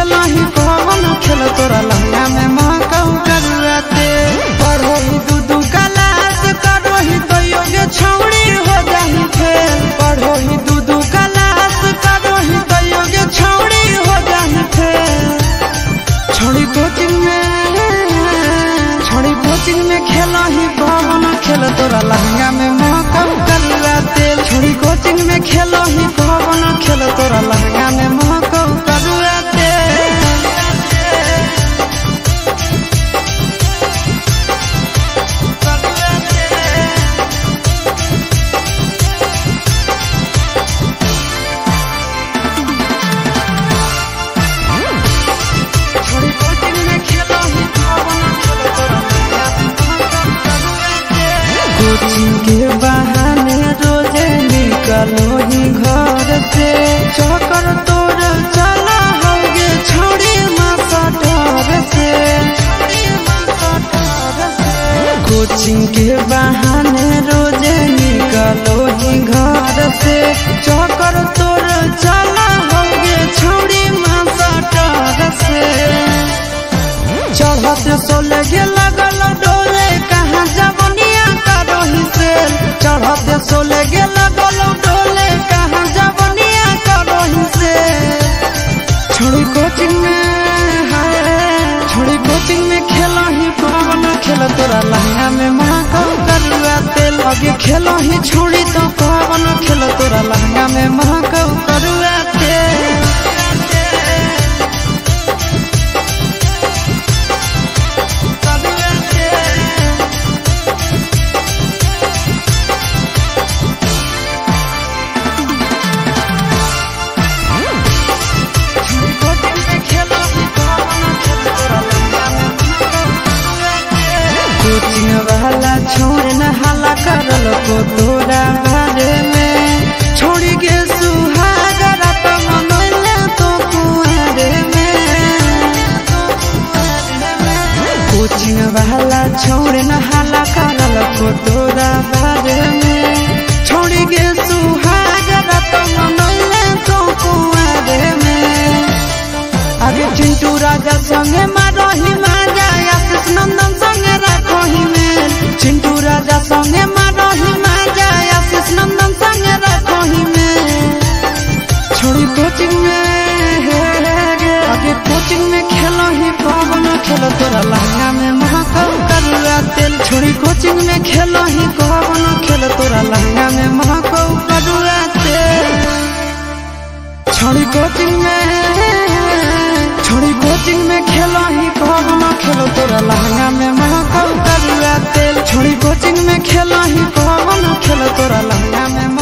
खेला ही कौन खेल तोरा लहंगा में महकऊ करुआ तेल। पढ़ो ही दू क्लास करो ही तो योग्य छौड़ी हो जाही फेल। पढ़ो ही दू क्लास करो ही तो योग्य छौड़ी हो जाही फेल। छोड़ी कोचिंग में खेला ही कौन खेल तोरा लहंगा में महकऊ करुआ तेल। छोड़ी कोचिंग में खेला ही कौन खेल तोरा लहंगा में महकऊ करुआ तेल। कोचिंग के बहाने रोजे निकलो ही घर से। चौकर तोर चला होगे छोड़ी मास्टर से। कोचिंग के बहाने रोजे निकलो ही घर से। चौकर तोर चला होगे छोड़ी मास्टर से। चढ़ते सोले के लगल डोले कहाँ जवनिया करो ही सेल। चढ़ते सोले के लगल डोले कहाँ जवनिया करो ही सेल। छोड़ी कोचिंग में खेला ही कौन खेल तोरा लहंगा में महकऊ करुआ तेल। अगे खेला ही छोड़ी तो कौन खेल तोरा लहंगा में महकऊ करुआ तेल। कोचिंग वाला छोड़ न हाला करल को तोरा बारे में। छोड़ी के सुहागरा तो मनोले तो कुआरे में। कोचिंग वाला छोड़ न हाला करल को तोरा बारे में। छोड़ी के सुहागरा तो मनोले तो कुआरे में। अरे चिंटू राजा संगे मारो ही माजा आशीष नंदन संगे राखो ही मेल। चिंटू राजा संगे मारो ही माजा आशीष नंदन संगे राखो ही मेल। छोड़ी कोचिंग में खेलो ही कौन खेल तोरा लहंगा में महकऊ करुआ तेल। छोड़ी कोचिंग में खेलो ही कौन खेल तोरा लहंगा में महकऊ करुआ तेल। छोड़ी कोचिंग में खेला ही कौन खेल तोरा लहंगा में महकऊ करुआ तेल। छोड़ी कोचिंग में खेला ही कौन खेल तोरा लहंगा में